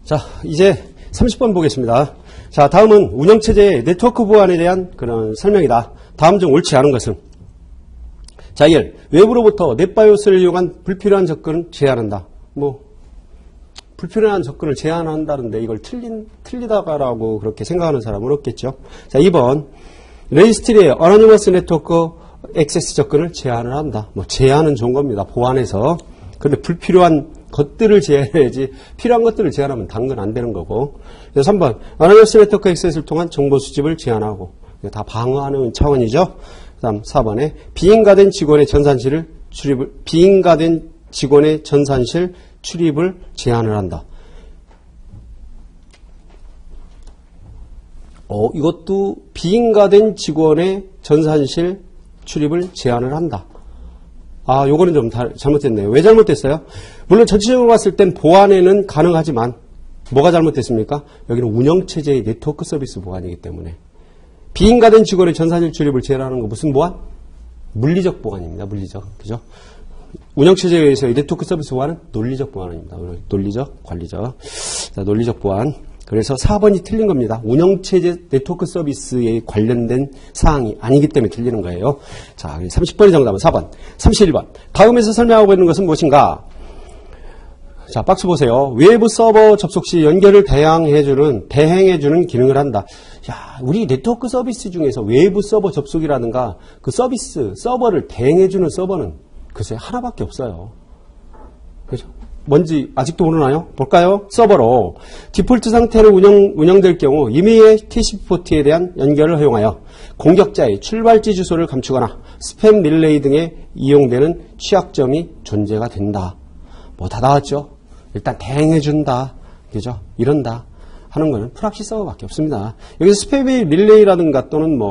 자, 이제 30번 보겠습니다. 자, 다음은 운영체제의 네트워크 보안에 대한 그런 설명이다. 다음 중 옳지 않은 것은? 자, 1. 외부로부터 넷바이오스를 이용한 불필요한 접근을 제한한다. 불필요한 접근을 제한한다는데 이걸 틀리다가라고 그렇게 생각하는 사람은 없겠죠. 자, 2번. 레지스트리의 어노니머스 네트워크 액세스 접근을 제한을 한다. 제한은 좋은 겁니다. 보안에서. 그런데 불필요한 것들을 제한해야지 필요한 것들을 제한하면 당근 안 되는 거고. 3번. 어노니머스 네트워크 액세스를 통한 정보 수집을 제한하고. 이거 다 방어하는 차원이죠. 그 다음 4번에 비인가된 직원의 전산실 출입을 제한을 한다. 이것도 비인가된 직원의 전산실 출입을 제한을 한다. 요거는 좀 잘못됐네요. 왜 잘못됐어요? 물론 전체적으로 봤을 땐 보안에는 가능하지만 뭐가 잘못됐습니까? 여기는 운영체제의 네트워크 서비스 보안이기 때문에 비인가된 직원의 전산실 출입을 제한하는 거 무슨 보안? 물리적 보안입니다. 물리적. 그죠? 운영체제에서의 네트워크 서비스 보안은 논리적 보안입니다. 논리적, 관리적. 자, 논리적 보안. 그래서 4번이 틀린 겁니다. 운영체제 네트워크 서비스에 관련된 사항이 아니기 때문에 틀리는 거예요. 자, 30번의 정답은 4번. 31번. 다음에서 설명하고 있는 것은 무엇인가? 자, 박스 보세요. 외부 서버 접속 시 연결을 대행해주는 기능을 한다. 야, 우리 네트워크 서비스 중에서 외부 서버 접속이라든가 그 서버를 대행해주는 서버는 글쎄 하나밖에 없어요. 그죠? 뭔지 아직도 모르나요? 볼까요? 서버로 디폴트 상태로 운영될 경우 임의의 TCP 포트에 대한 연결을 허용하여 공격자의 출발지 주소를 감추거나 스팸 릴레이 등에 이용되는 취약점이 존재가 된다. 다 나왔죠? 일단 대행해준다. 그죠? 이런다. 하는 거는 프락시 서버밖에 없습니다. 여기서 스팸 릴레이라든가 또는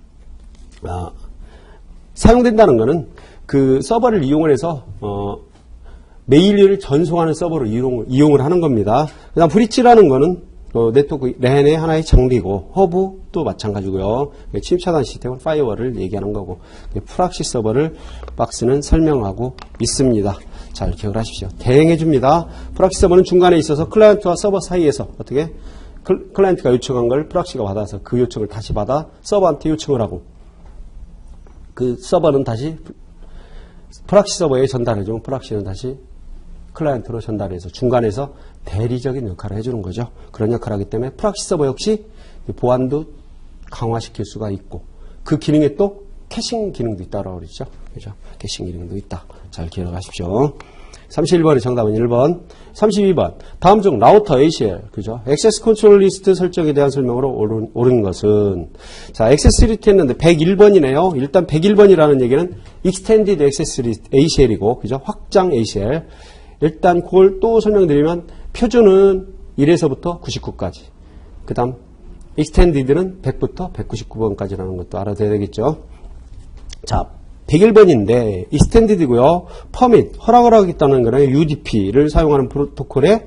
사용된다는 거는 그 서버를 이용을 해서 메일을 전송하는 서버로 이용을 하는 겁니다. 그 다음 브리치라는 거는 네트워크 랜의 하나의 장비고 허브도 마찬가지고요. 침입 차단 시스템은 파이어월을 얘기하는 거고 프락시 서버를 박스는 설명하고 있습니다. 잘 기억을 하십시오. 대행해 줍니다. 프락시 서버는 중간에 있어서 클라이언트와 서버 사이에서 어떻게 클라이언트가 요청한 걸 프락시가 받아서 그 요청을 다시 받아 서버한테 요청을 하고 그 서버는 다시 프락시 서버에 전달해주면 프락시는 다시 클라이언트로 전달해서 중간에서 대리적인 역할을 해주는 거죠. 그런 역할을 하기 때문에 프락시 서버 역시 보안도 강화시킬 수가 있고 그 기능에 또 캐싱 기능도 있다고 그러죠. 그죠? 캐싱 기능도 있다. 잘 기억하십시오. 31번의 정답은 1번. 32번. 다음 중 라우터 ACL, 그죠? 액세스 컨트롤 리스트 설정에 대한 설명으로 옳은 것은, 자, 액세스 리스트 했는데 101번이네요. 일단 101번이라는 얘기는 Extended Access ACL이고, 그죠? 확장 ACL. 일단 그걸 또 설명드리면, 표준은 1에서부터 99까지. 그 다음, Extended는 100부터 199번까지라는 것도 알아둬야 되겠죠. 자, 101번인데 extended이고요. permit, 허락을 하겠다는 거는 UDP를 사용하는 프로토콜의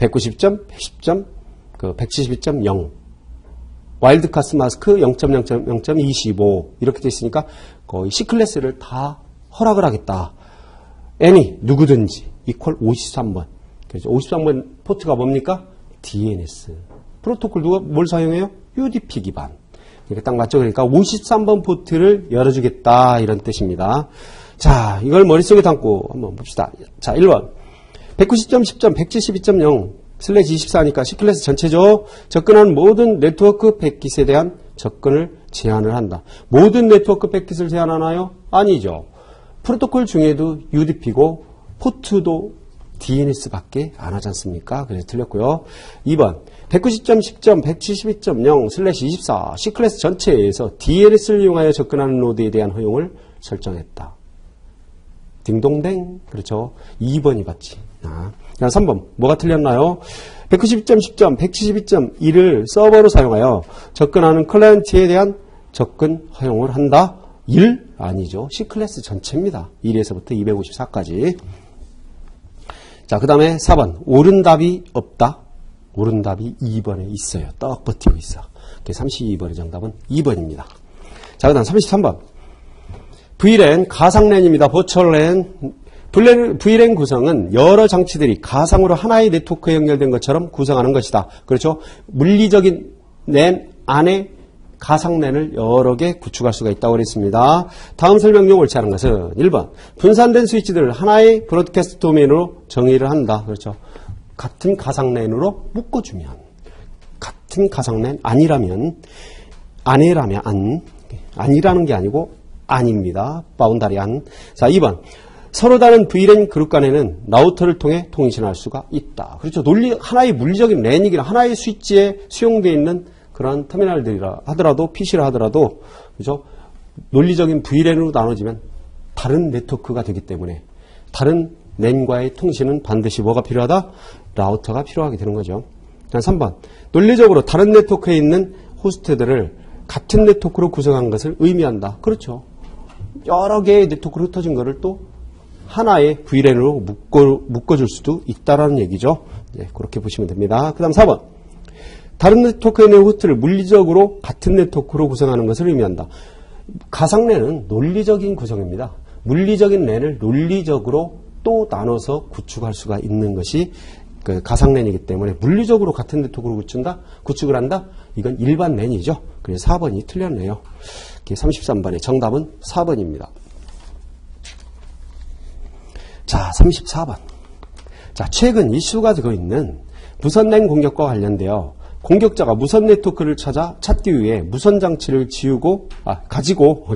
172.110.172.0 와일드카스 마스크 0.0.0.25 이렇게 되어 있으니까 거의 C클래스를 다 허락을 하겠다. any, 누구든지 equal 53번. 그래서 53번 포트가 뭡니까? DNS. 프로토콜 누가 뭘 사용해요? UDP 기반. 이렇게 딱 맞죠? 그러니까 53번 포트를 열어주겠다 이런 뜻입니다. 자, 이걸 머릿속에 담고 한번 봅시다. 자, 1번 190.10.172.0/24니까 C클래스 전체죠. 접근하는 모든 네트워크 패킷에 대한 접근을 제한을 한다. 모든 네트워크 패킷을 제한하나요? 아니죠. 프로토콜 중에도 UDP고 포트도 DNS밖에 안 하지 않습니까? 그래서 틀렸고요. 2번 190.10.172.0/24 C클래스 전체에서 DNS를 이용하여 접근하는 노드에 대한 허용을 설정했다. 딩동댕. 그렇죠. 2번이 맞지. 3번 뭐가 틀렸나요? 190.10.172.1을 서버로 사용하여 접근하는 클라이언트에 대한 접근 허용을 한다. 1? 아니죠. C클래스 전체입니다. 1에서부터 254까지. 자, 그 다음에 4번. 옳은 답이 없다. 옳은 답이 2번에 있어요. 떡 버티고 있어. 32번의 정답은 2번입니다. 자, 그 다음 33번. VLAN, 가상랜입니다. 버추얼랜. VLAN 구성은 여러 장치들이 가상으로 하나의 네트워크에 연결된 것처럼 구성하는 것이다. 그렇죠? 물리적인 랜 안에 가상 랜을 여러 개 구축할 수가 있다고 그랬습니다. 다음 설명용 옳지 않은 것은 1번 분산된 스위치들을 하나의 브로드캐스트 도메인으로 정의를 한다. 그렇죠? 같은 가상 랜으로 묶어주면, 같은 가상 랜 아니라면 아니라는 게 아니고 아닙니다. 바운다리 안. 자, 2번 서로 다른 VLAN 그룹 간에는 라우터를 통해 통신할 수가 있다. 그렇죠. 하나의 물리적인 랜이기나 하나의 스위치에 수용되어 있는 그런 터미널들이라 하더라도, PC라 하더라도, 그죠? 논리적인 VLAN으로 나눠지면 다른 네트워크가 되기 때문에 다른 랜과의 통신은 반드시 뭐가 필요하다? 라우터가 필요하게 되는 거죠. 3번. 논리적으로 다른 네트워크에 있는 호스트들을 같은 네트워크로 구성한 것을 의미한다. 그렇죠. 여러 개의 네트워크로 흩어진 것을 또 하나의 VLAN으로 묶어줄 수도 있다라는 얘기죠. 네, 그렇게 보시면 됩니다. 그 다음 4번. 다른 네트워크에 있는 호스트를 물리적으로 같은 네트워크로 구성하는 것을 의미한다. 가상랜은 논리적인 구성입니다. 물리적인 랜을 논리적으로 또 나눠서 구축할 수가 있는 것이 그 가상랜이기 때문에 물리적으로 같은 네트워크로 구축을 한다? 이건 일반 랜이죠. 그래서 4번이 틀렸네요. 33번의 정답은 4번입니다. 자, 34번. 자, 최근 이슈가 되고 있는 무선랜 공격과 관련되어 공격자가 무선 네트워크를 찾기 위해 무선 장치를 가지고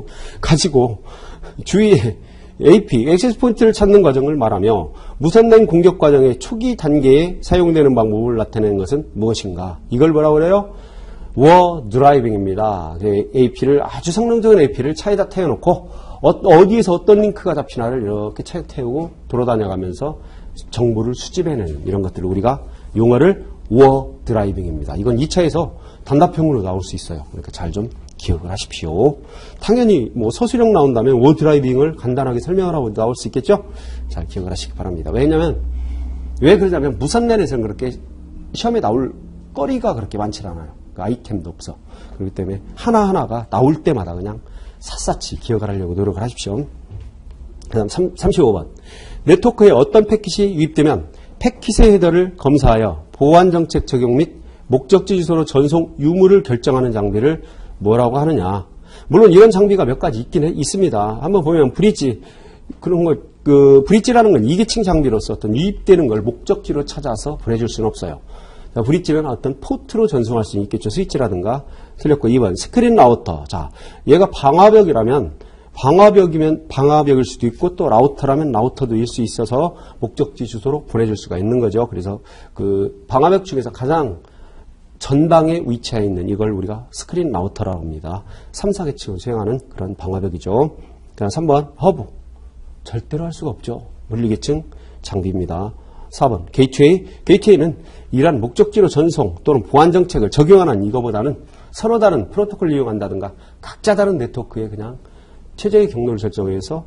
주위에 AP, 액세스 포인트를 찾는 과정을 말하며 무선랜 공격 과정의 초기 단계에 사용되는 방법을 나타내는 것은 무엇인가? 이걸 뭐라고 그래요? 워 드라이빙입니다. AP를 아주 성능적인 AP를 차에다 태워놓고 어디에서 어떤 링크가 잡히나를 이렇게 차에 태우고 돌아다녀가면서 정보를 수집해내는 이런 것들을 우리가 용어를 워 드라이빙입니다. 이건 2차에서 단답형으로 나올 수 있어요. 그러니까 잘 좀 기억을 하십시오. 당연히 뭐 서술형 나온다면 워 드라이빙을 간단하게 설명을 하고 나올 수 있겠죠? 잘 기억을 하시기 바랍니다. 왜 그러냐면 무선랜에서는 그렇게 시험에 나올 거리가 그렇게 많지 않아요. 그 아이템도 없어. 그렇기 때문에 하나하나가 나올 때마다 그냥 샅샅이 기억을 하려고 노력을 하십시오. 그 다음 35번. 네트워크에 어떤 패킷이 유입되면 패킷의 헤더를 검사하여 보안정책 적용 및 목적지 주소로 전송 유무를 결정하는 장비를 뭐라고 하느냐. 물론 이런 장비가 몇 가지 있습니다. 한번 보면 브릿지, 그런 거, 브릿지라는 건 2계층 장비로서 어떤 유입되는 걸 목적지로 찾아서 보내줄 수는 없어요. 자, 브릿지는 어떤 포트로 전송할 수 있겠죠. 스위치라든가. 틀렸고 2번 스크린 라우터. 자, 얘가 방화벽이라면 방화벽일 수도 있고 또 라우터라면 라우터도일 수 있어서 목적지 주소로 보내줄 수가 있는 거죠. 그래서 그 방화벽 중에서 가장 전방에 위치해 있는 이걸 우리가 스크린 라우터라고 합니다. 3, 4계층을 수행하는 그런 방화벽이죠. 그다음 3번 허브. 절대로 할 수가 없죠. 물리계층 장비입니다. 4번 게이트웨이. 게이트웨이는 이러한 목적지로 전송 또는 보안 정책을 적용하는 이거보다는 서로 다른 프로토콜을 이용한다든가 각자 다른 네트워크에 그냥 최적의 경로를 설정해서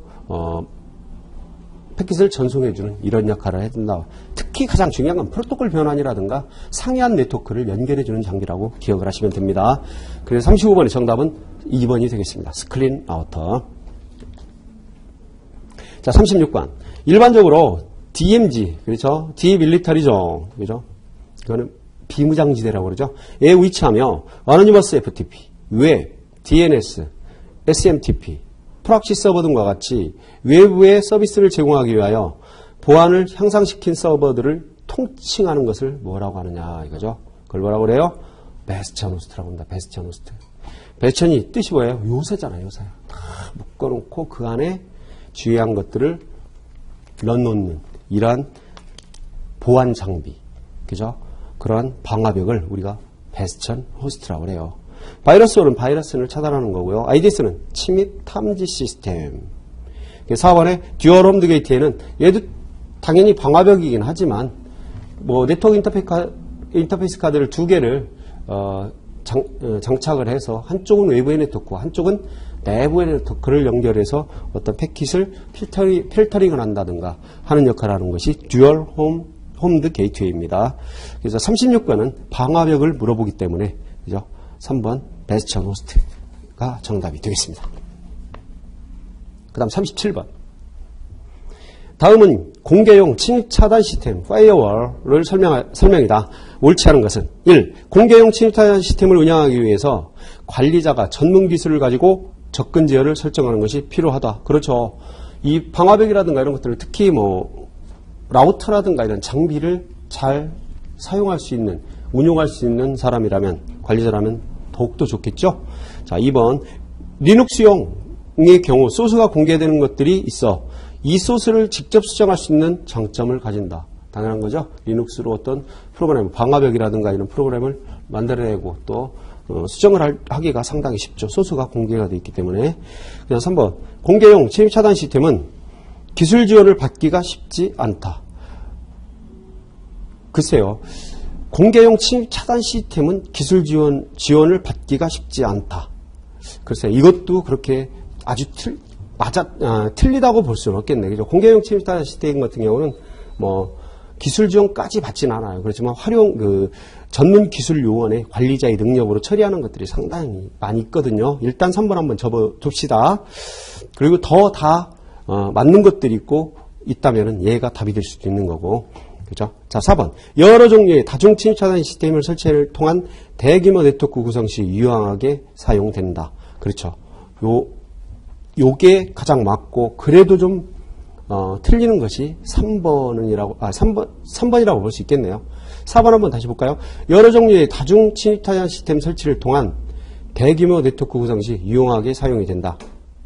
패킷을 전송해주는 이런 역할을 해준다. 특히 가장 중요한 건 프로토콜 변환이라든가 상이한 네트워크를 연결해주는 장비라고 기억을 하시면 됩니다. 그래서 35번의 정답은 2번이 되겠습니다. 스크린 라우터. 자, 36번. 일반적으로 DMZ, 그렇죠? 디밀리터리존, 그죠? 이거는 비무장지대라고 그러죠? 에 위치하며 어노니머스 FTP, 웹, DNS, SMTP, 프락시 서버 등과 같이 외부의 서비스를 제공하기 위하여 보안을 향상시킨 서버들을 통칭하는 것을 뭐라고 하느냐 이거죠. 그걸 뭐라고 그래요? 베스천 호스트라고 합니다. 베스천 호스트. 베스천이 뜻이 뭐예요? 요새잖아요. 요새. 다 묶어놓고 그 안에 주요한 것들을 넣어놓는 이러한 보안 장비. 그죠? 그러한 방화벽을 우리가 베스천 호스트라고 그래요. 바이러스는 바이러스를 차단하는 거고요. IDS는 침입 탐지 시스템. 4번에 듀얼 홈드 게이트에는 얘도 당연히 방화벽이긴 하지만 뭐 네트워크 인터페이스 카드를 2개를 장착을 해서 한쪽은 외부의 네트워크, 한쪽은 내부의 네트워크를 연결해서 어떤 패킷을 필터링을 한다든가 하는 역할을 하는 것이 듀얼 홈드 게이트웨이입니다. 그래서 36번은 방화벽을 물어보기 때문에 그죠? 3번 베스천 호스트가 정답이 되겠습니다. 그 다음 37번. 다음은 공개용 침입 차단 시스템, 파이어월을 설명이다. 옳지 않은 것은 1. 공개용 침입 차단 시스템을 운영하기 위해서 관리자가 전문 기술을 가지고 접근 제어를 설정하는 것이 필요하다. 그렇죠. 이 방화벽이라든가 이런 것들을 특히 뭐 라우터라든가 이런 장비를 잘 사용할 수 있는, 운용할 수 있는 사람이라면, 관리자라면 더욱더 좋겠죠. 자, 2번 리눅스용의 경우 소스가 공개되는 것들이 있어 이 소스를 직접 수정할 수 있는 장점을 가진다. 당연한 거죠. 리눅스로 어떤 프로그램, 방화벽이라든가 이런 프로그램을 만들어내고 또 수정을 하기가 상당히 쉽죠. 소스가 공개가 되어 있기 때문에. 그냥 3번 공개용 침입 차단 시스템은 기술 지원을 받기가 쉽지 않다. 글쎄요. 공개용 침입 차단 시스템은 기술 지원을 받기가 쉽지 않다. 글쎄요. 이것도 그렇게 아주 틀리다고 볼 수는 없겠네. 그죠? 공개용 침입 차단 시스템 같은 경우는 뭐 기술 지원까지 받지는 않아요. 그렇지만 전문 기술 요원의 관리자의 능력으로 처리하는 것들이 상당히 많이 있거든요. 일단 3번 한번 접어둡시다. 그리고 더 맞는 것들이 있다면은 얘가 답이 될 수도 있는 거고. 그죠? 자, 4번. 여러 종류의 다중 침입 차단 시스템을 설치를 통한 대규모 네트워크 구성 시 유용하게 사용된다. 그렇죠. 요게 가장 맞고, 그래도 좀 틀리는 것이 3번이라고 볼 수 있겠네요. 4번 한번 다시 볼까요? 여러 종류의 다중 침입 차단 시스템 설치를 통한 대규모 네트워크 구성 시 유용하게 사용이 된다.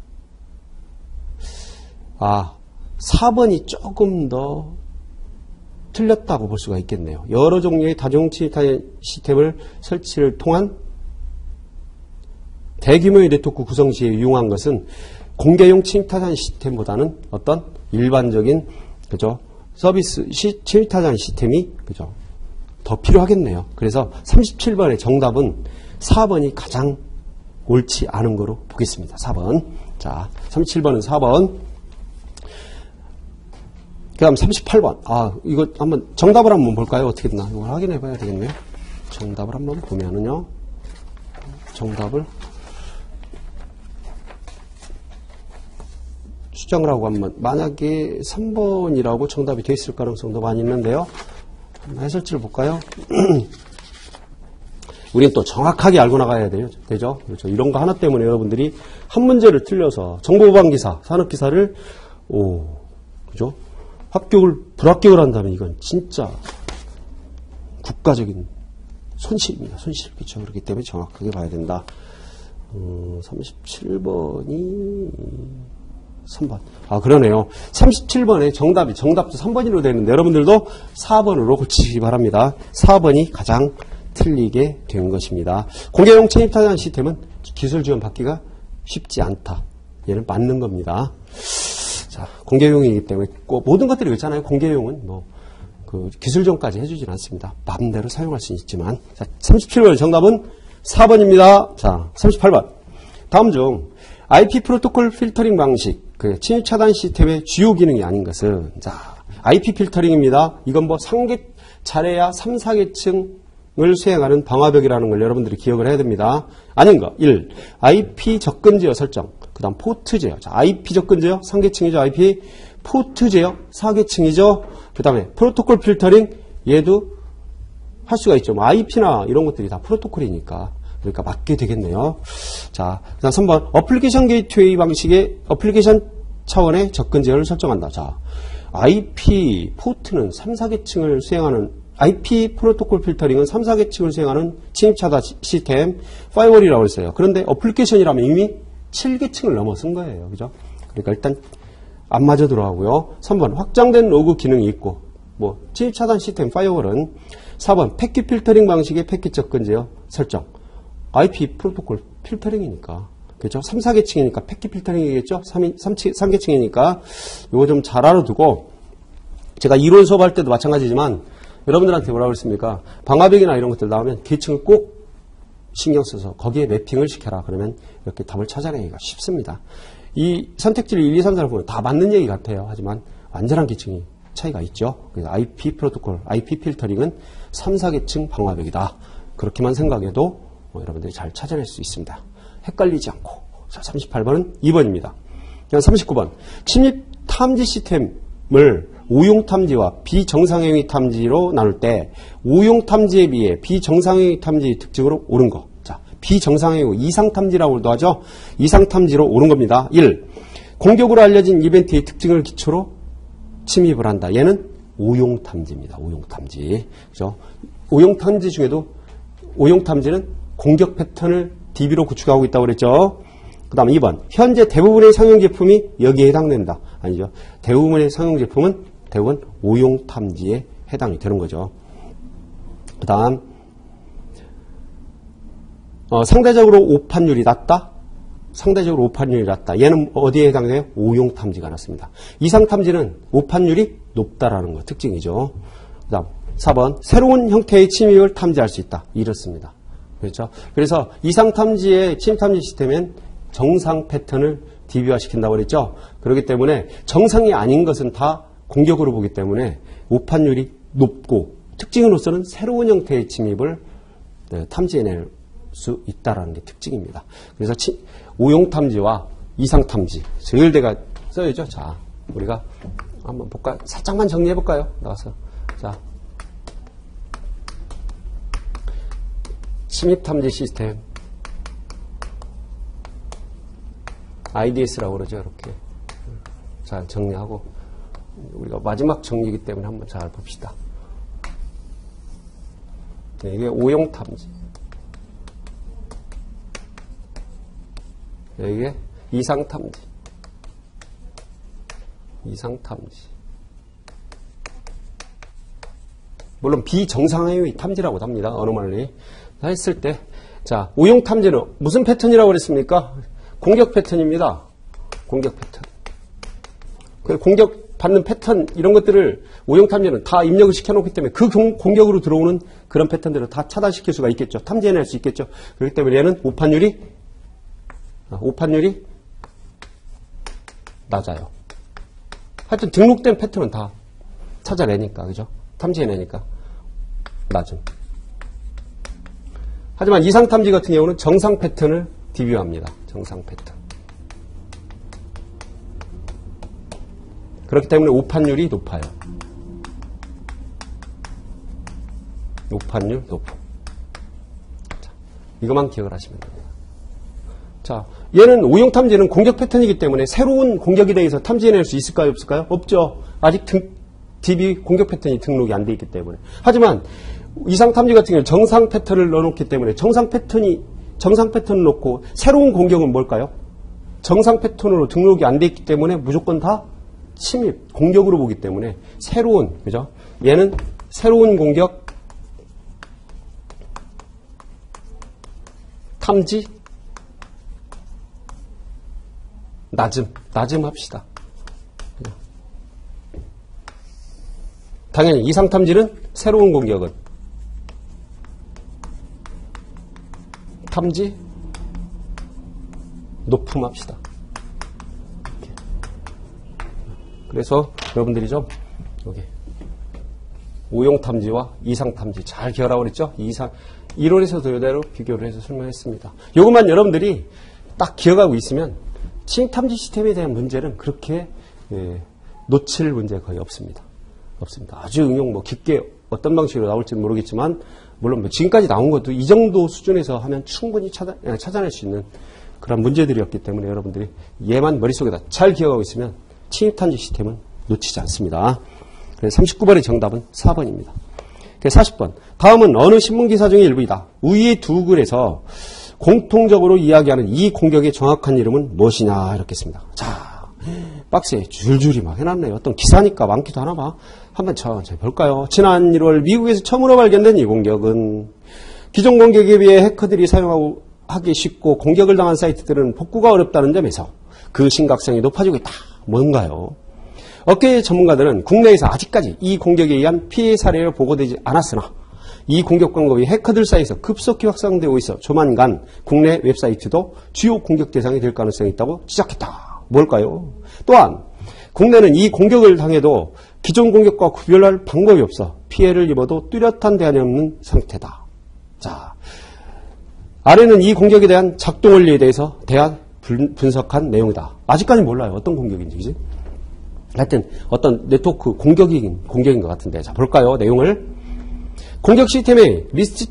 4번이 조금 더 틀렸다고 볼 수가 있겠네요. 여러 종류의 다중 침입 차단 시스템을 설치를 통한 대규모의 네트워크 구성 시에 유용한 것은 공개용 침입 차단 시스템보다는 어떤 일반적인 그죠? 서비스 침입 차단 시스템이 그죠? 더 필요하겠네요. 그래서 37번의 정답은 4번이 가장 옳지 않은 거로 보겠습니다. 4번. 자, 37번은 4번. 그 다음 38번. 이거 한번 정답을 한번 볼까요? 어떻게 됐나? 이걸 확인해 봐야 되겠네요. 정답을 한번 보면은요. 정답을 수정을 하고 한번, 만약에 3번이라고 정답이 되어 있을 가능성도 많이 있는데요. 해설지를 볼까요? 우리는 또 정확하게 알고 나가야 되죠. 그렇죠. 이런 거 하나 때문에 여러분들이 한 문제를 틀려서 정보보안기사, 산업기사를, 그죠? 불합격을 한다면 이건 진짜 국가적인 손실입니다. 손실. 그렇죠. 그렇기 때문에 정확하게 봐야 된다. 37번이 3번. 그러네요. 37번에 정답도 3번으로 되는데 여러분들도 4번으로 고치시기 바랍니다. 4번이 가장 틀리게 된 것입니다. 공개용 침입 차단 시스템은 기술 지원 받기가 쉽지 않다. 얘는 맞는 겁니다. 자, 공개용이기 때문에 모든 것들이 그렇잖아요. 공개용은 기술 지원까지 해주진 않습니다. 마음대로 사용할 수는 있지만. 자, 37번 정답은 4번입니다. 자, 38번. 다음 중 IP 프로토콜 필터링 방식, 침입 차단 시스템의 주요 기능이 아닌 것은, 자, IP 필터링입니다. 이건 잘해야 3, 4계층을 수행하는 방화벽이라는 걸 여러분들이 기억을 해야 됩니다. 아닌 거. 1. IP 접근 제어 설정. 그 다음 포트 제어. 자, IP 접근 제어 3계층이죠. IP 포트 제어 4계층이죠. 그 다음에 프로토콜 필터링, 얘도 할 수가 있죠. IP나 이런 것들이 다 프로토콜이니까. 그러니까 맞게 되겠네요. 자, 그 다음 3번. 어플리케이션 게이트웨이 방식의 어플리케이션 차원의 접근 제어를 설정한다. 자, IP 포트는 3, 4계층을 수행하는, IP 프로토콜 필터링은 3, 4계층을 수행하는 침입 차단 시스템, 파이어월이라고 했어요. 그런데 어플리케이션이라면 이미 7계층을 넘어선 거예요. 그죠? 그러니까 일단 안 맞아 들어가고요. 3번. 확장된 로그 기능이 있고, 침입 차단 시스템 파이어월은 4번. 패킷 필터링 방식의 패킷 접근 제어 설정. IP 프로토콜 필터링이니까. 그죠? 3, 4계층이니까 패킷 필터링이겠죠? 3계층이니까. 요거 좀 잘 알아두고, 제가 이론 수업할 때도 마찬가지지만, 여러분들한테 뭐라고 그랬습니까? 방화벽이나 이런 것들 나오면 계층을 꼭 신경 써서 거기에 매핑을 시켜라. 그러면 이렇게 답을 찾아내기가 쉽습니다. 이 선택지를 1, 2, 3, 4를 보면 다 맞는 얘기 같아요. 하지만 완전한 계층이 차이가 있죠. 그래서 IP 프로토콜, IP 필터링은 3, 4계층 방화벽이다. 그렇게만 생각해도 여러분들이 잘 찾아낼 수 있습니다. 헷갈리지 않고. 자, 38번은 2번입니다. 39번. 침입 탐지 시스템의 오용탐지와 비정상행위 탐지로 나눌 때 오용탐지에 비해 비정상행위 탐지의 특징으로 옳은 거. 자, 비정상행위 이상탐지라고도 하죠. 이상탐지로 옳은 겁니다. 1. 공격으로 알려진 이벤트의 특징을 기초로 침입을 한다. 얘는 오용탐지입니다. 오용탐지. 그죠? 오용탐지 중에도 오용탐지는 공격 패턴을 DB로 구축하고 있다고 그랬죠. 그 다음 2번. 현재 대부분의 상용 제품이 여기에 해당된다. 아니죠. 대부분의 상용 제품은 대부분 오용탐지에 해당이 되는 거죠. 그 다음 상대적으로 오판율이 낮다. 상대적으로 오판율이 낮다. 얘는 어디에 해당돼요? 오용탐지가 낮습니다. 이상탐지는 오판율이 높다라는 거 특징이죠. 그 다음 4번. 새로운 형태의 침입을 탐지할 수 있다. 이렇습니다. 그렇죠? 그래서 이상탐지의 침입탐지 시스템엔 정상 패턴을 DB화시킨다고 그랬죠? 그렇기 때문에 정상이 아닌 것은 다 공격으로 보기 때문에 오판율이 높고 특징으로서는 새로운 형태의 침입을 탐지해낼 수 있다는 게 특징입니다. 그래서 오용탐지와 이상탐지 제일대가 써야죠. 자, 우리가 한번 볼까요? 살짝만 정리해 볼까요? 나와서. 자, 침입탐지 시스템 IDS라고 그러죠. 이렇게 잘 정리하고 우리가 마지막 정리이기 때문에 한번 잘 봅시다. 네, 이게 오용탐지, 네, 이게 이상탐지. 물론 비정상행위 탐지라고도 합니다. 어노멀리 했을 때, 자, 오용탐지는 무슨 패턴이라고 그랬습니까? 공격 패턴입니다. 공격 패턴. 그 공격받는 패턴 이런 것들을 오용탐지는 다 입력을 시켜놓기 때문에 그 공격으로 들어오는 그런 패턴들을 다 차단시킬 수가 있겠죠. 탐지해낼 수 있겠죠. 그렇기 때문에 얘는 오판율이 낮아요. 하여튼 등록된 패턴은 다 찾아내니까, 그죠? 탐지해내니까 낮음. 하지만 이상탐지 같은 경우는 정상 패턴을 DB화합니다. 정상 패턴. 그렇기 때문에 오판율이 높아요. 오판율 높고. 자, 이것만 기억을 하시면 됩니다. 자, 얘는 오용탐지는 공격 패턴이기 때문에 새로운 공격에 대해서 탐지해낼 수 있을까요? 없을까요? 없죠. 아직 DB 공격 패턴이 등록이 안 돼 있기 때문에. 하지만 이상탐지 같은 경우는 정상 패턴을 넣어놓기 때문에 정상 패턴을 놓고 새로운 공격은 뭘까요? 정상 패턴으로 등록이 안 돼 있기 때문에 무조건 다 침입, 공격으로 보기 때문에 새로운, 그죠? 얘는 새로운 공격, 탐지, 낮음 합시다. 당연히 이상탐지는 새로운 공격은 탐지 높음 합시다. 그래서 여러분들이 좀 여기 오용탐지와 이상탐지 잘 기억하라고 그랬죠? 이론에서도 이대로 비교를 해서 설명했습니다. 이것만 여러분들이 딱 기억하고 있으면 침입탐지 시스템에 대한 문제는 그렇게 놓칠 문제가 거의 없습니다. 아주 응용 깊게 어떤 방식으로 나올지는 모르겠지만 물론 지금까지 나온 것도 이 정도 수준에서 하면 충분히 찾아낼 수 있는 그런 문제들이었기 때문에 여러분들이 얘만 머릿속에다 잘 기억하고 있으면 침입탐지 시스템은 놓치지 않습니다. 그래서 39번의 정답은 4번입니다. 40번. 다음은 어느 신문기사 중의 일부이다. 위의 두 글에서 공통적으로 이야기하는 이 공격의 정확한 이름은 무엇이냐 이렇게 했습니다. 자, 박스에 줄줄이 막 해놨네요. 어떤 기사니까 많기도 하나 봐. 한번 천천히 볼까요? 지난 1월 미국에서 처음으로 발견된 이 공격은 기존 공격에 비해 해커들이 사용하기 쉽고 공격을 당한 사이트들은 복구가 어렵다는 점에서 그 심각성이 높아지고 있다. 뭔가요? 업계 전문가들은 국내에서 아직까지 이 공격에 의한 피해 사례가 보고되지 않았으나 이 공격 방법이 해커들 사이에서 급속히 확산되고 있어 조만간 국내 웹사이트도 주요 공격 대상이 될 가능성이 있다고 지적했다. 뭘까요? 또한 국내는 이 공격을 당해도 기존 공격과 구별할 방법이 없어 피해를 입어도 뚜렷한 대안이 없는 상태다. 자, 아래는 이 공격에 대한 작동 원리에 대해서 분석한 내용이다. 아직까지 몰라요. 어떤 공격인지, 그지? 하여튼 어떤 네트워크 공격인 것 같은데. 자, 볼까요? 내용을. 공격 시스템의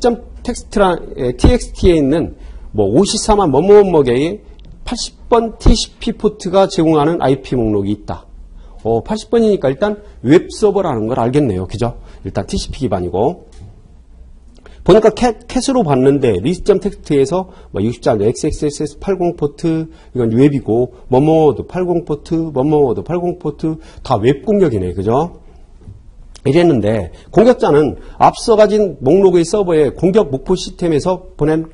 list.txt에 있는 뭐 54만 뭐뭐 개의 80번 TCP 포트가 제공하는 IP 목록이 있다. 80번이니까 일단 웹서버라는 걸 알겠네요. 그죠? 일단 TCP 기반이고. 보니까 캣으로 봤는데 list.txt에서 뭐 64, XXS 80 포트 이건 웹이고 뭐뭐도 80 포트, 뭐뭐도 80 포트 다 웹 공격이네. 그죠? 이랬는데 공격자는 앞서 가진 목록의 서버에 공격 목표 시스템에서 보낸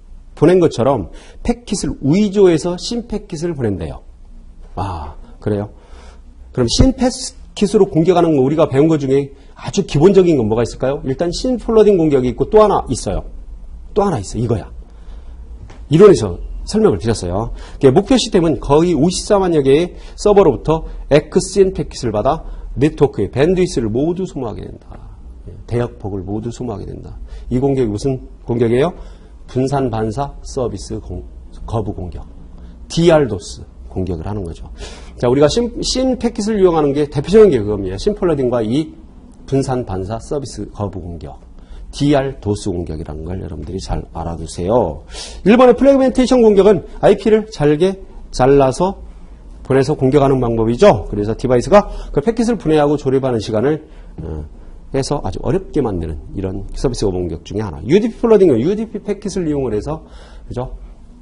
것처럼 패킷을 위조해서 신 패킷을 보낸대요. 아, 그래요? 그럼 신 패킷으로 공격하는 거 우리가 배운 것 중에 아주 기본적인 건 뭐가 있을까요? 일단 신 폴러딩 공격이 있고 또 하나 있어요. 또 하나 있어. 이거야. 이론에서 설명을 드렸어요. 목표 시스템은 거의 54만여 개의 서버로부터 엑스신 패킷을 받아 네트워크의 밴드위스를 모두 소모하게 된다. 대역폭을 모두 소모하게 된다. 이 공격이 무슨 공격이에요? 분산 반사 서비스 거부 공격. DR도스 공격을 하는 거죠. 자, 우리가 신 패킷을 이용하는 게 대표적인 게 그겁니다. 심폴러딩과 이 분산 반사 서비스 거부 공격. DR도스 공격이라는 걸 여러분들이 잘 알아두세요. 1번의 프래그멘테이션 공격은 IP를 잘게 잘라서 보내서 공격하는 방법이죠. 그래서 디바이스가 그 패킷을 분해하고 조립하는 시간을 해서 아주 어렵게 만드는 이런 서비스 거부 공격 중에 하나. UDP 플러딩은 UDP 패킷을 이용을 해서 그죠?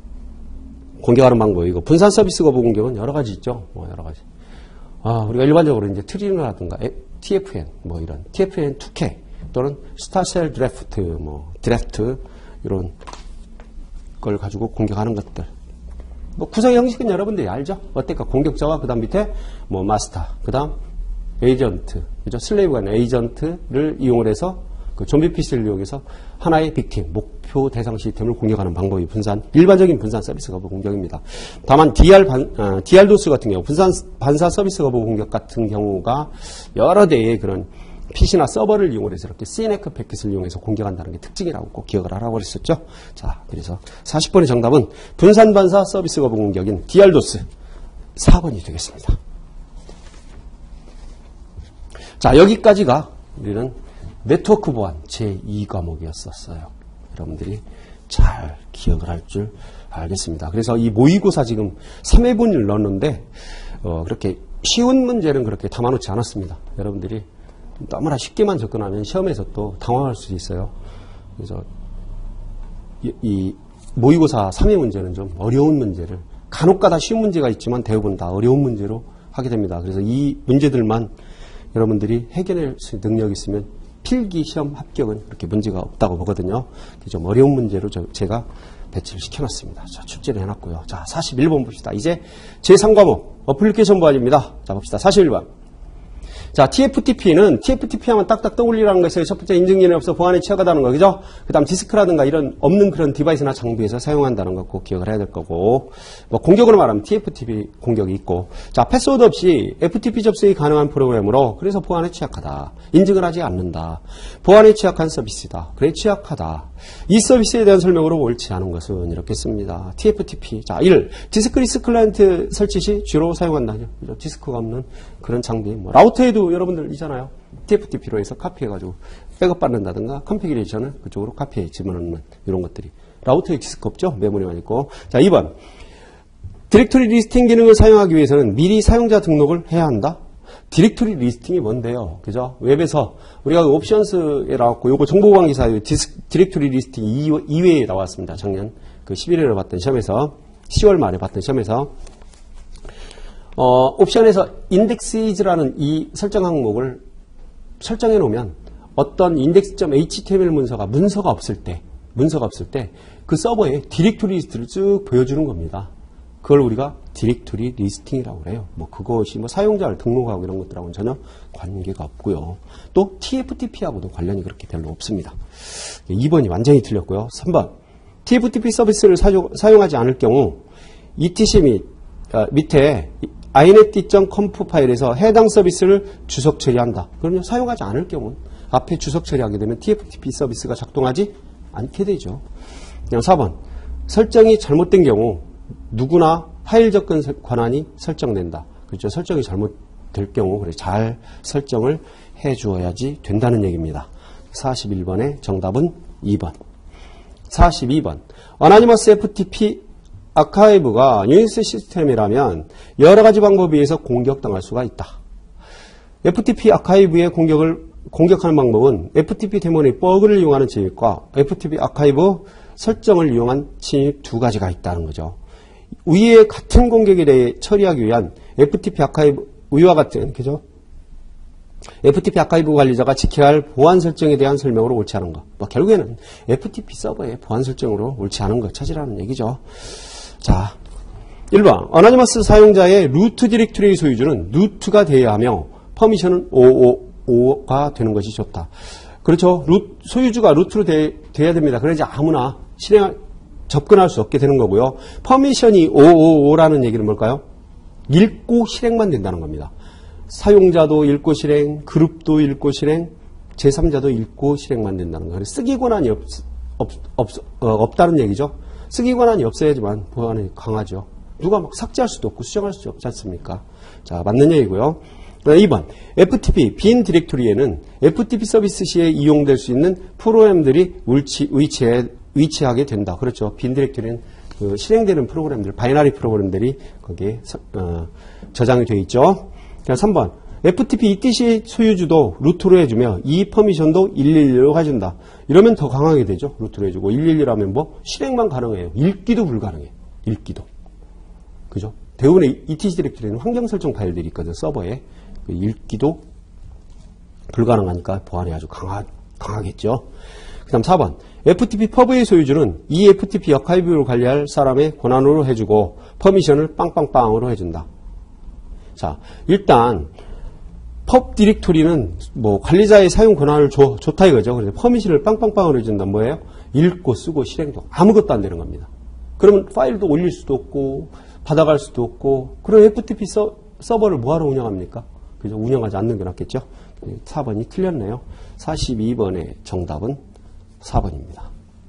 공격하는 방법이고 분산 서비스 거부 공격은 여러 가지 있죠. 여러 가지. 우리가 일반적으로 이제 트리너라든가 TFN 뭐 이런 TFN 2K 또는 스타셀 드래프트 드래프트 이런 걸 가지고 공격하는 것들. 구성의 형식은 여러분들이 알죠? 어떨까? 공격자와 그 다음 밑에 마스터, 그 다음 에이전트, 그죠? 슬레이브가 있는 에이전트를 이용을 해서 그 좀비 PC를 이용해서 하나의 빅팀, 목표 대상 시스템을 공격하는 방법이 일반적인 분산 서비스 거부 공격입니다. 다만 DR도스 같은 경우, 분산 반사 서비스 거부 공격 같은 경우가 여러 대의 그런 PC나 서버를 이용해서 이렇게 CNF 패킷을 이용해서 공격한다는 게 특징이라고 꼭 기억을 하라고 그랬었죠. 자, 그래서 40번의 정답은 분산 반사 서비스 거부 공격인 DR도스 4번이 되겠습니다. 자, 여기까지가 우리는 네트워크 보안 제2과목이었었어요. 여러분들이 잘 기억을 할 줄 알겠습니다. 그래서 이 모의고사 지금 3회분을 넣었는데 그렇게 쉬운 문제는 그렇게 담아놓지 않았습니다. 여러분들이 너무나 쉽게만 접근하면 시험에서 또 당황할 수도 있어요. 그래서 이 모의고사 3회 문제는 좀 어려운 문제를 간혹가다 쉬운 문제가 있지만 대부분 다 어려운 문제로 하게 됩니다. 그래서 이 문제들만 여러분들이 해결할 수 있는 능력이 있으면 필기 시험 합격은 그렇게 문제가 없다고 보거든요. 좀 어려운 문제로 제가 배치를 시켜놨습니다. 자, 출제를 해놨고요. 자, 41번 봅시다. 이제 제3과목 어플리케이션 보안입니다. 자, 봅시다. 41번. 자, TFTP는 TFTP 하면 딱딱 떠올리라는 것이 첫 번째 인증기능이 없어 보안에 취약하다는 거, 그죠? 그 다음 디스크라든가 이런 없는 그런 디바이스나 장비에서 사용한다는 거 꼭 기억을 해야 될 거고, 공격으로 말하면 TFTP 공격이 있고, 자, 패스워드 없이 FTP 접속이 가능한 프로그램으로, 그래서 보안에 취약하다. 인증을 하지 않는다. 보안에 취약한 서비스다. 그래, 취약하다. 이 서비스에 대한 설명으로 옳지 않은 것은 이렇게 씁니다. TFTP. 자, 1. 디스크리스 클라이언트 설치 시 주로 사용한다. 디스크가 없는 그런 장비. 라우터에도 여러분들 있잖아요. TFTP로 해서 카피해가지고 백업 받는다든가 컨피그레이션을 그쪽으로 카피해 집어넣는 이런 것들이. 라우터에 디스크 없죠? 메모리만 있고. 자, 2번. 디렉토리 리스팅 기능을 사용하기 위해서는 미리 사용자 등록을 해야 한다. 디렉토리 리스팅이 뭔데요? 그죠? 웹에서 우리가 옵션스에 나왔고 요거 정보보안 기사에 디렉토리 리스팅 2회에 나왔습니다. 작년 그 11월에 봤던 시험에서 10월 말에 봤던 시험에서 옵션에서 indexes라는 이 설정 항목을 설정해 놓으면 어떤 index.html 문서가 없을 때 그 서버에 디렉토리 리스트를 쭉 보여주는 겁니다. 그걸 우리가 디렉토리 리스팅이라고 그래요. 그것이 사용자를 등록하고 이런 것들하고는 전혀 관계가 없고요. 또 TFTP하고도 관련이 그렇게 별로 없습니다. 2번이 완전히 틀렸고요. 3번. TFTP 서비스를 사용하지 않을 경우 ETC 밑에 inet.conf 파일에서 해당 서비스를 주석 처리한다. 그러면 사용하지 않을 경우 앞에 주석 처리하게 되면 TFTP 서비스가 작동하지 않게 되죠. 그냥 4번. 설정이 잘못된 경우 누구나 파일 접근 권한이 설정된다. 그렇죠. 설정이 될 경우 그래 잘 설정을 해 주어야지 된다는 얘기입니다. 41번의 정답은 2번. 42번. 어나니머스 FTP 아카이브가 유닉스 시스템이라면 여러 가지 방법에 의해서 공격당할 수가 있다. FTP 아카이브의 공격하는 방법은 FTP 데몬의 버그를 이용하는 침입과 FTP 아카이브 설정을 이용한 침입 두 가지가 있다는 거죠. 위의 같은 공격에 대해 처리하기 위한 FTP 아카이브, 위와 같은, 그죠? FTP 아카이브 관리자가 지켜야 할 보안 설정에 대한 설명으로 옳지 않은 것. 결국에는 FTP 서버의 보안 설정으로 옳지 않은 것 찾으라는 얘기죠. 자, 1번. 어나니머스 사용자의 루트 디렉토리 소유주는 루트가 되어야 하며 퍼미션은 555가 되는 것이 좋다. 그렇죠. 소유주가 루트로 돼야 됩니다. 그래야지 아무나 접근할 수 없게 되는 거고요. 퍼미션이 555라는 얘기는 뭘까요? 읽고 실행만 된다는 겁니다. 사용자도 읽고 실행, 그룹도 읽고 실행, 제3자도 읽고 실행만 된다는 거예요. 쓰기 권한이 없다는 얘기죠. 쓰기 권한이 없어야지만 보안이 강하죠. 누가 막 삭제할 수도 없고 수정할 수도 없지 않습니까? 자, 맞는 얘기고요. 2번. FTP 빈 디렉토리에는 FTP 서비스 시에 이용될 수 있는 프로그램들이 위치하게 된다. 그렇죠. 빈 디렉토리는 그 실행되는 프로그램들, 바이너리 프로그램들이 거기에 저장이 되어 있죠. 3번. FTP ETC 소유주도 루트로 해주며 이 퍼미션도 112로 해준다. 이러면 더 강하게 되죠. 루트로 해주고 112라면 뭐 실행만 가능해요. 읽기도 불가능해요. 읽기도. 그죠? 대부분의 ETC 디렉토리는 환경 설정 파일들이 있거든. 서버에. 그 읽기도 불가능하니까 보안이 아주 강하겠죠. 그 다음 4번. FTP 퍼브의 소유주는 이 FTP 아카이브를 관리할 사람의 권한으로 해주고 퍼미션을 빵빵빵으로 해준다. 자, 일단 펍 디렉토리는 뭐 관리자의 사용 권한을 좋다 이거죠. 그래서 퍼미션을 빵빵빵으로 해준다. 뭐예요? 읽고 쓰고 실행도 아무것도 안 되는 겁니다. 그러면 파일도 올릴 수도 없고 받아갈 수도 없고 그럼 FTP 서버를 뭐하러 운영합니까? 그죠? 운영하지 않는 게 낫겠죠? 4번이 틀렸네요. 42번의 정답은 4번입니다.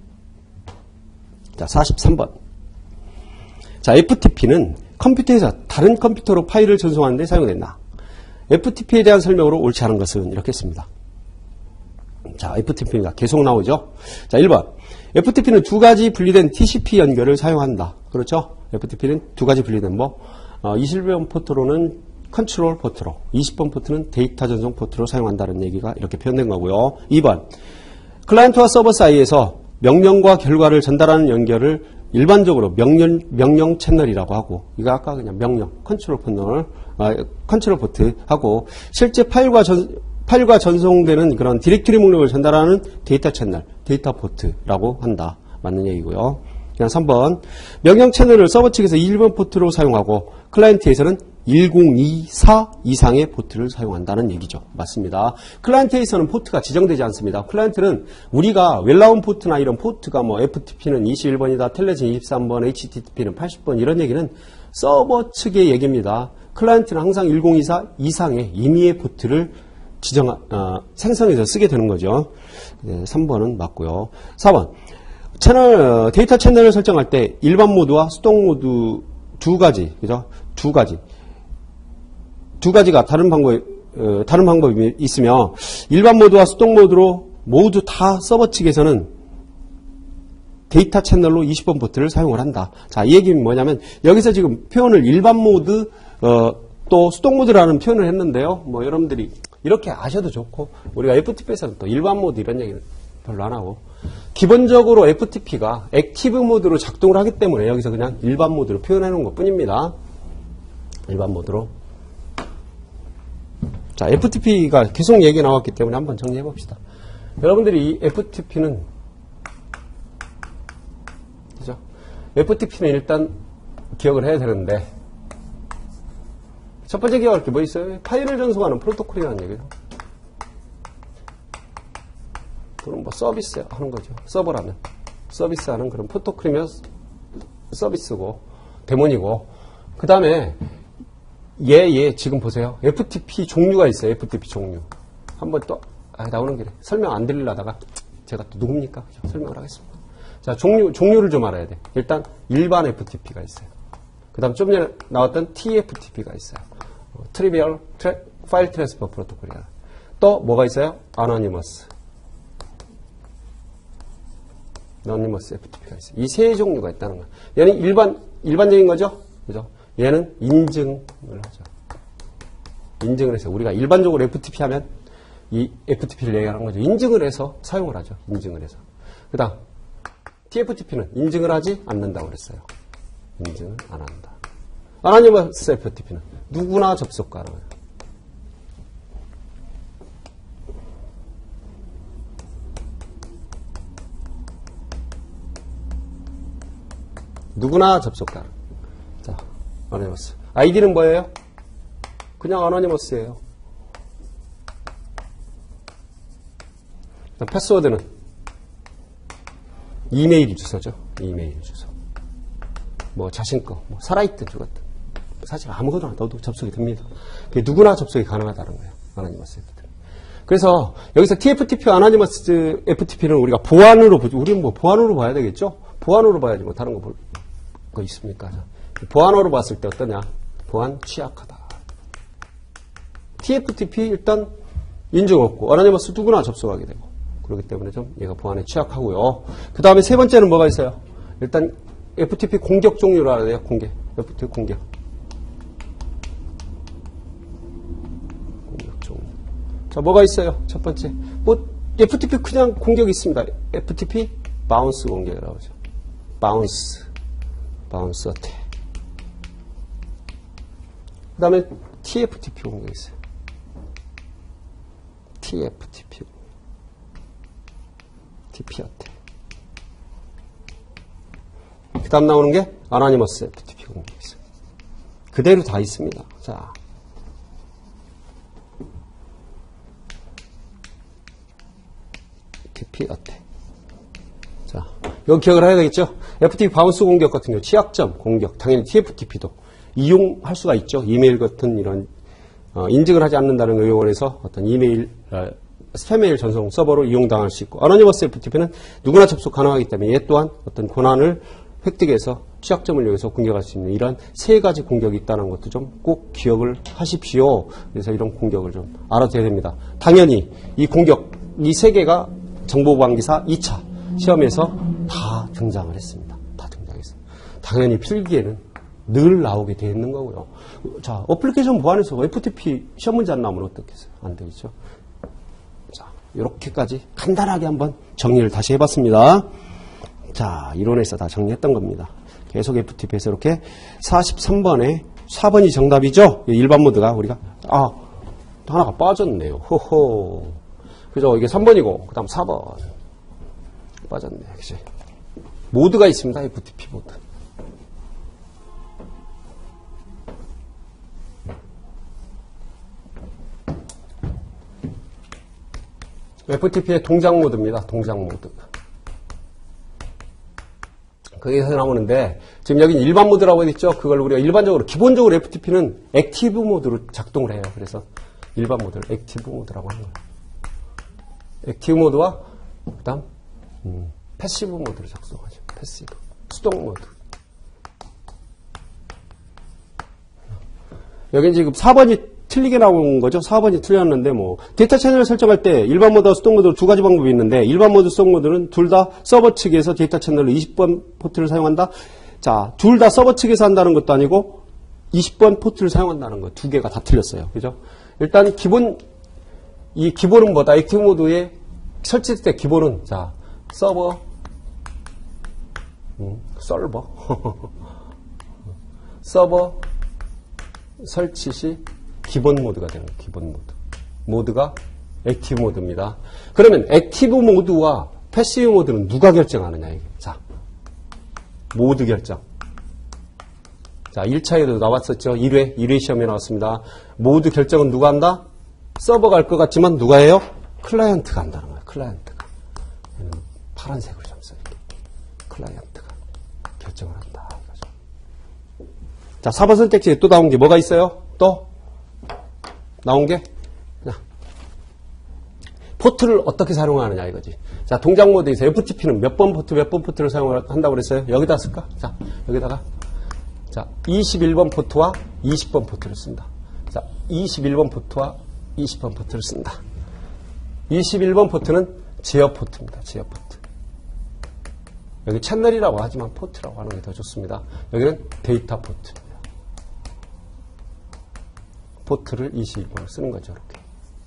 자, 43번. 자, FTP는 컴퓨터에서 다른 컴퓨터로 파일을 전송하는 데 사용된다. FTP에 대한 설명으로 옳지 않은 것은 이렇게 했습니다. 자, FTP가 계속 나오죠. 자, 1번. FTP는 두 가지 분리된 TCP 연결을 사용한다. 그렇죠? FTP는 두 가지 분리된 21번 포트로는 컨트롤 포트로, 20번 포트는 데이터 전송 포트로 사용한다는 얘기가 이렇게 표현된 거고요. 2번. 클라이언트와 서버 사이에서 명령과 결과를 전달하는 연결을 일반적으로 명령 채널이라고 하고, 이거 아까 그냥 명령, 컨트롤 포트 하고, 실제 파일과 전송되는 그런 디렉토리 목록을 전달하는 데이터 채널, 데이터 포트라고 한다. 맞는 얘기고요. 그냥 3번. 명령 채널을 서버 측에서 1번 포트로 사용하고, 클라이언트에서는 1024 이상의 포트를 사용한다는 얘기죠. 맞습니다. 클라이언트에서는 포트가 지정되지 않습니다. 클라이언트는 우리가 웰나운 포트나 이런 포트가 뭐 FTP는 21번이다, 텔레진 23번, HTTP는 80번 이런 얘기는 서버 측의 얘기입니다. 클라이언트는 항상 1024 이상의 임의의 포트를 생성해서 쓰게 되는 거죠. 네, 3번은 맞고요. 4번. 데이터 채널을 설정할 때 일반 모드와 수동 모드 두 가지, 그죠? 두 가지가 다른 방법이 있으며 일반 모드와 수동 모드로 모두 다 서버 측에서는 데이터 채널로 20번 포트를 사용을 한다. 자, 이 얘기는 뭐냐면 여기서 지금 표현을 일반 모드 또 수동 모드라는 표현을 했는데요. 뭐 여러분들이 이렇게 아셔도 좋고 우리가 FTP에서는 또 일반 모드 이런 얘기는 별로 안 하고 기본적으로 FTP가 액티브 모드로 작동을 하기 때문에 여기서 그냥 일반 모드로 표현해 놓은 것 뿐입니다. 일반 모드로. 자, FTP가 계속 얘기 나왔기 때문에 한번 정리해 봅시다. 여러분들이 이 FTP는, 그죠? FTP는 일단 기억을 해야 되는데, 첫 번째 기억할 게 뭐 있어요? 파일을 전송하는 프로토콜이라는 얘기죠. 그럼 뭐 서비스 하는 거죠. 서버라면. 서비스 하는 그런 프로토콜이면 서비스고, 데몬이고, 그 다음에, 지금 보세요. FTP 종류가 있어요. FTP 종류. 한번 또, 나오는 길에 설명 안 드리려다가 제가 또 누굽니까? 설명을 하겠습니다. 자, 종류를 좀 알아야 돼. 일단, 일반 FTP가 있어요. 그 다음 좀 전에 나왔던 TFTP가 있어요. 트리비얼 파일 트랜스퍼 프로토콜이야. 또 뭐가 있어요? 아노니머스 FTP가 있어요. 이 세 종류가 있다는 거야. 얘는 일반적인 거죠? 그죠? 얘는 인증을 하죠. 인증을 해서 우리가 일반적으로 FTP 하면 이 FTP를 얘기하는 거죠. 인증을 해서 사용을 하죠. 인증을 해서. 그 다음 TFTP는 인증을 하지 않는다고 그랬어요. 인증을 안 한다. 아노니머스 FTP는 누구나 접속 가능해요. 누구나 접속 가능. 자, 아노니머스. 아이디는 뭐예요? 그냥 아노니머스예요. 패스워드는 이메일 주소죠. 이메일 주소. 뭐 자신 거, 뭐 살아있든 죽었든 사실 아무거나 넣어도 접속이 됩니다. 그게 누구나 접속이 가능하다는 거예요. 아노니머스 FTP. 그래서 여기서 TFTP와 아노니머스 FTP는 우리가 보안으로 보죠. 우리는 뭐 보안으로 봐야 되겠죠? 보안으로 봐야지 뭐 다른 거 있습니까? 보안으로 봤을 때 어떠냐? 보안 취약하다. TFTP 일단 인증 없고 아노니머스 누구나 접속하게 되고 그렇기 때문에 좀 얘가 보안에 취약하고요. 그 다음에 세 번째는 뭐가 있어요? 일단 FTP 공격 종류를 알아야 돼요. FTP 공격 종류. 자, 뭐가 있어요? 첫 번째 뭐 FTP 그냥 공격이 있습니다. FTP 바운스 공격이라고 하죠. 바운스 어택. 그 다음에 TFTP 공격이 있어요. TFTP 어택. 그 다음 나오는 게 아노니머스 FTP 공격이 있어요. 그대로 다 있습니다. 자, TP 어택. 자, 여기 기억을 해야 되겠죠? FTP 바운스 공격 같은 경우 취약점 공격, 당연히 TFTP도 이용할 수가 있죠. 이메일 같은 이런 인증을 하지 않는다는 의원에서 어떤 이메일, 스팸메일 전송 서버로 이용당할 수 있고 아노니머스 FTP는 누구나 접속 가능하기 때문에 얘 또한 어떤 권한을 획득해서 취약점을 이용해서 공격할 수 있는 이런 세 가지 공격이 있다는 것도 좀 꼭 기억을 하십시오. 그래서 이런 공격을 좀 알아둬야 됩니다. 당연히 이 공격, 이 세 개가 정보보안기사 2차 시험에서 다 등장을 했습니다. 다 등장했어요. 당연히 필기에는 늘 나오게 되어 있는 거고요. 자, 어플리케이션 보안에서 FTP 시험 문제 안 나오면 어떻겠어요? 안 되겠죠? 자, 이렇게까지 간단하게 한번 정리를 다시 해봤습니다. 자, 이론에서 다 정리했던 겁니다. 계속 FTP에서 이렇게 43번에 4번이 정답이죠? 일반 모드가 우리가, 하나가 빠졌네요. 호호. 그죠? 이게 3번이고, 그 다음 4번. 빠졌네. 그치? 모드가 있습니다. FTP 모드. FTP의 동작 모드입니다. 동작 모드. 거기서 나오는데, 지금 여기 일반 모드라고 했죠? 그걸 우리가 일반적으로, 기본적으로 FTP는 액티브 모드로 작동을 해요. 그래서 일반 모드를 액티브 모드라고 하는 거예요. 액티브 모드와, 그 다음, 패시브 모드로 작동하죠. 패시브. 수동 모드. 여기 지금 4번이 틀리게 나온 거죠. 4번이 틀렸는데 데이터 채널을 설정할 때 일반 모드와 수동 모드로 두 가지 방법이 있는데 일반 모드, 수동 모드는 둘 다 서버 측에서 데이터 채널로 20번 포트를 사용한다. 자, 둘 다 서버 측에서 한다는 것도 아니고 20번 포트를 사용한다는 거 두 개가 다 틀렸어요. 그죠? 일단 이 기본은 뭐다? 액티브 모드에 설치할 때 기본은 자, 서버 서버 설치 시 기본 모드가 되는 거예요. 기본 모드. 모드가 액티브 모드입니다. 그러면 액티브 모드와 패시브 모드는 누가 결정하느냐 이게. 자, 모드 결정. 자, 1차에도 나왔었죠. 1회 시험에 나왔습니다. 모드 결정은 누가 한다? 서버가 할 것 같지만 누가 해요? 클라이언트가 한다는 거예요. 클라이언트가. 얘는 파란색으로 좀 써요. 클라이언트가 결정을 한다. 이거죠. 자, 4번 선택지에 또 나온 게 뭐가 있어요? 또 나온 게 포트를 어떻게 사용하느냐 이거지. 자, 동작 모드에서 FTP는 몇 번 포트를 사용한다고 그랬어요? 여기다 쓸까? 자, 여기다가 자, 21번 포트와 20번 포트를 쓴다. 자, 21번 포트와 20번 포트를 쓴다. 21번 포트는 제어 포트입니다. 제어 포트. 여기 채널이라고 하지만 포트라고 하는 게 더 좋습니다. 여기는 데이터 포트입니다. 포트를 21번을 쓰는 거죠. 이렇게.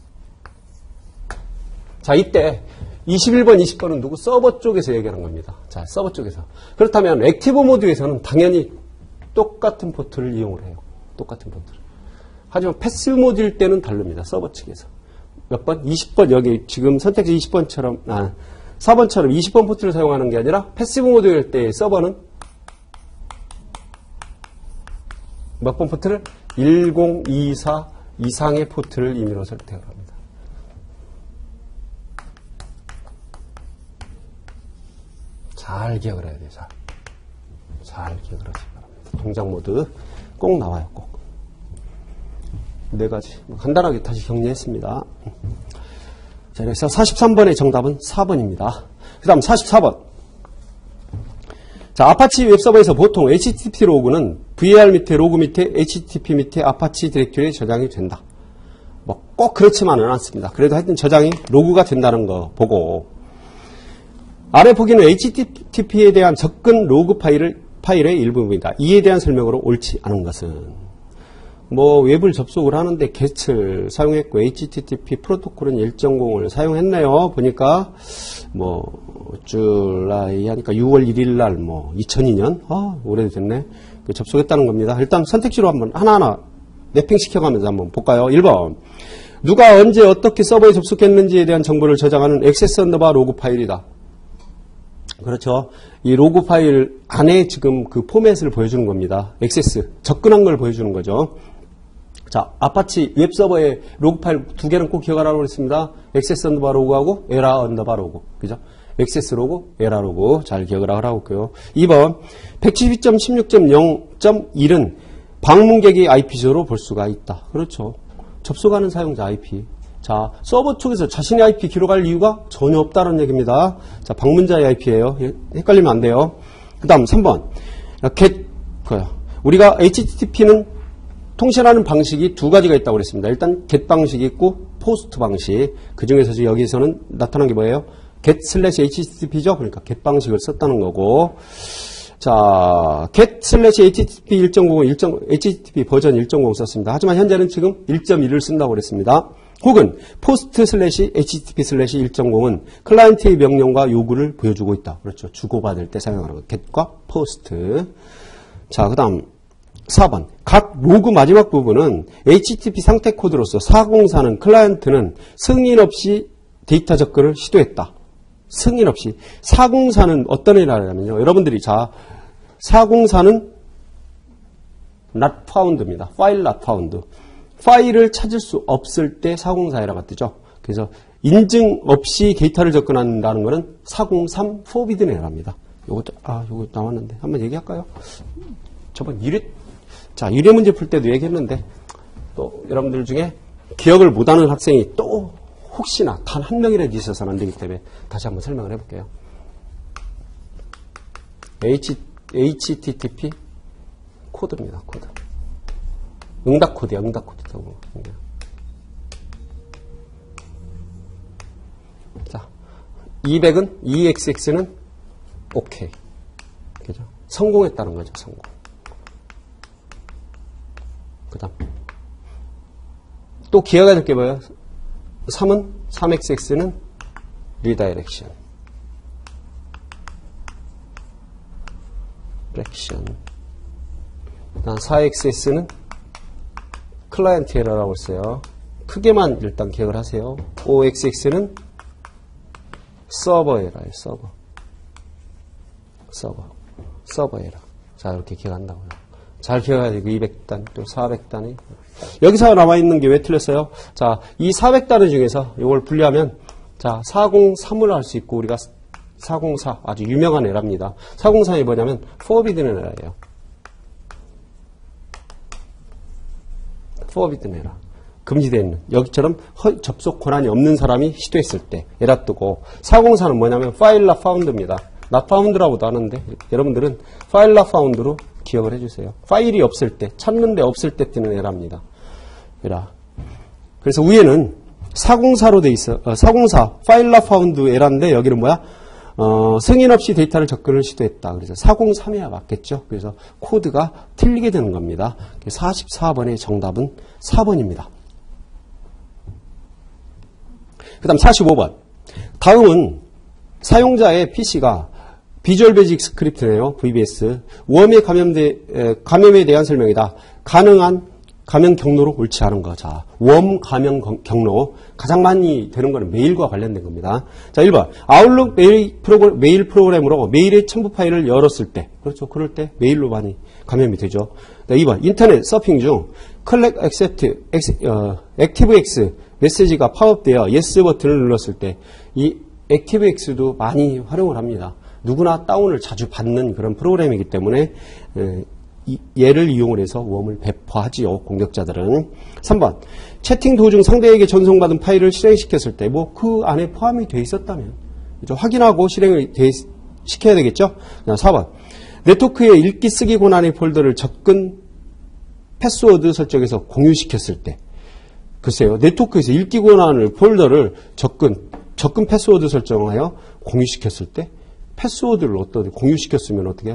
자, 이때 21번, 20번은 누구? 서버 쪽에서 얘기하는 겁니다. 자, 서버 쪽에서. 그렇다면 액티브 모드에서는 당연히 똑같은 포트를 이용을 해요. 똑같은 포트를. 하지만 패시브 모드일 때는 다릅니다. 서버 측에서. 몇 번? 20번. 여기 지금 선택지 20번처럼, 4번처럼 20번 포트를 사용하는 게 아니라 패시브 모드일 때 서버는 몇 번 포트를? 1024 이상의 포트를 임의로 선택을 합니다. 잘 기억을 해야 돼요. 잘 기억을 하시기 바랍니다. 동작 모드 꼭 나와요. 꼭. 4가지. 간단하게 다시 정리했습니다. 자, 그래서 43번의 정답은 4번입니다. 그 다음 44번. 자, 아파치 웹서버에서 보통 HTTP 로그는 VAR 밑에 로그 밑에 HTTP 밑에 아파치 디렉토리에 저장이 된다. 뭐 꼭 그렇지만은 않습니다. 그래도 하여튼 저장이 로그가 된다는 거 보고 아래 보기는 HTTP에 대한 접근 로그 파일의 일부분이다. 이에 대한 설명으로 옳지 않은 것은 뭐 웹을 접속을 하는데 get을 사용했고 HTTP 프로토콜은 1.0을 사용했네요. 보니까 뭐 줄라이 하니까 6월 1일 날 뭐 2002년 오래됐네. 접속했다는 겁니다. 일단 선택지로 한번 하나하나 매핑시켜가면서 한번 볼까요? 1번 누가 언제 어떻게 서버에 접속했는지에 대한 정보를 저장하는 액세스 언더바 로그 파일이다. 그렇죠. 이 로그 파일 안에 지금 그 포맷을 보여주는 겁니다. 액세스, 접근한 걸 보여주는 거죠. 자, 아파치 웹서버의 로그 파일 2개는 꼭 기억하라고 했습니다. 액세스 언더바 로그하고 에라 언더바 로그. 그죠? 액세스 로그, 에라 로그. 잘 기억을 하라고 했고요. 2번, 172.16.0.1은 방문객의 IP주로 볼 수가 있다. 그렇죠. 접속하는 사용자 IP. 자, 서버 쪽에서 자신의 IP 기록할 이유가 전혀 없다는 얘기입니다. 자, 방문자의 IP예요. 헷갈리면 안 돼요. 그 다음 3번. 우리가 HTTP는 통신하는 방식이 2가지가 있다고 그랬습니다. 일단 get 방식이 있고 post 방식. 그 중에서 여기서는 나타난 게 뭐예요? get/http죠. 그러니까 get 방식을 썼다는 거고. 자, get/http 1.0, http 버전 1.0 썼습니다. 하지만 현재는 지금 1.1을 쓴다고 그랬습니다. 혹은 post/http/1.0은 클라이언트의 명령과 요구를 보여주고 있다. 그렇죠. 주고받을 때 사용하는 거. get과 post. 자, 그 다음 4번. 각 로그 마지막 부분은 HTTP 상태 코드로서 404는 클라이언트는 승인 없이 데이터 접근을 시도했다. 승인 없이. 404는 어떤 애라냐면요. 여러분들이 자, 404는 not found입니다. file not found. 파일을 찾을 수 없을 때 404에라가 뜨죠. 그래서 인증 없이 데이터를 접근한다는 것은 403 forbidden error입니다. 요것도, 요거 나왔는데. 한번 얘기할까요? 저번 유례 문제 풀 때도 얘기했는데, 또 여러분들 중에 기억을 못하는 학생이 또 혹시나 단 한 명이라도 있어서는 안 되기 때문에 다시 한번 설명을 해볼게요. HTTP 코드입니다. 코드. 응답 코드야. 응답 코드. 자, 200은 EXX는 OK. 그죠? 성공했다는 거죠. 성공. 그 다음 또 기억해야 될 게 뭐예요? 3은 3XX는 리다이렉션. 그다음 4XS는 클라이언트 에러라고 했어요. 크게만 일단 기억을 하세요. 5XX는 서버 에러예요. 서버 에러. 자, 이렇게 기억한다고요. 잘 기억해야 되고 200단, 또 400단이. 여기서 나와 있는 게 왜 틀렸어요? 자, 이 400단위 중에서 이걸 분리하면 자, 403을 할 수 있고 우리가 404 아주 유명한 에러입니다. 403이 뭐냐면 forbidden 에러예요. forbidden 에러. 금지되어 있는. 여기처럼 접속 권한이 없는 사람이 시도했을 때 에러 뜨고 404는 뭐냐면 file not found입니다. not found라고도 하는데 여러분들은 file not found로 기억을 해주세요. 파일이 없을 때, 찾는데 없을 때 뜨는 에러입니다. 그래서 위에는 404로 돼 있어. 404 파일러 파운드 에러인데 여기는 뭐야? 승인 없이 데이터를 접근을 시도했다. 그래서 403이야 맞겠죠? 그래서 코드가 틀리게 되는 겁니다. 44번의 정답은 4번입니다. 그 다음 45번. 다음은 사용자의 PC가 비주얼 베이직 스크립트네요. VBS. 감염에 대한 설명이다. 가능한 감염 경로로 옳지 않은 거. 자, 웜 감염 경로. 가장 많이 되는 거는 메일과 관련된 겁니다. 자, 1번. 아웃룩 메일 프로그램으로 메일의 첨부 파일을 열었을 때. 그렇죠. 그럴 때 메일로 많이 감염이 되죠. 2번. 인터넷 서핑 중 Collect Accept, ActiveX 메시지가 팝업되어 Yes 버튼을 눌렀을 때 이 ActiveX도 많이 활용을 합니다. 누구나 다운을 자주 받는 그런 프로그램이기 때문에 얘를 이용을 해서 웜을 배포하지요. 공격자들은. 3번. 채팅 도중 상대에게 전송받은 파일을 실행시켰을 때 뭐 그 안에 포함이 되어 있었다면 그렇죠? 확인하고 실행을 시켜야 되겠죠. 4번. 네트워크의 읽기 쓰기 권한의 폴더를 접근 패스워드 설정에서 공유시켰을 때 글쎄요. 네트워크에서 읽기 권한을 폴더를 접근 패스워드 설정하여 공유시켰을 때 패스워드를 어떻게 공유시켰으면 어떻게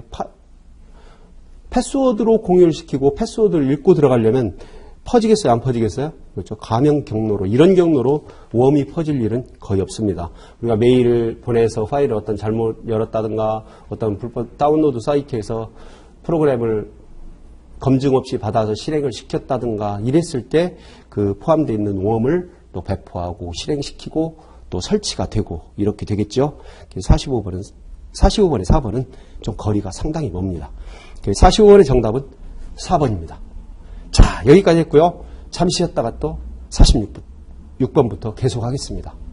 패스워드로 공유를 시키고 패스워드를 읽고 들어가려면 퍼지겠어요? 안 퍼지겠어요? 그렇죠. 감염 경로로 이런 경로로 웜이 퍼질 일은 거의 없습니다. 우리가 메일을 보내서 파일을 어떤 잘못 열었다든가 어떤 불법 다운로드 사이트에서 프로그램을 검증 없이 받아서 실행을 시켰다든가 이랬을 때 그 포함되어 있는 웜을 또 배포하고 실행시키고 또 설치가 되고 이렇게 되겠죠. 45번의 4번은 좀 거리가 상당히 멉니다. 45번의 정답은 4번입니다. 자, 여기까지 했고요. 잠시 쉬었다가 또 46번부터 계속하겠습니다.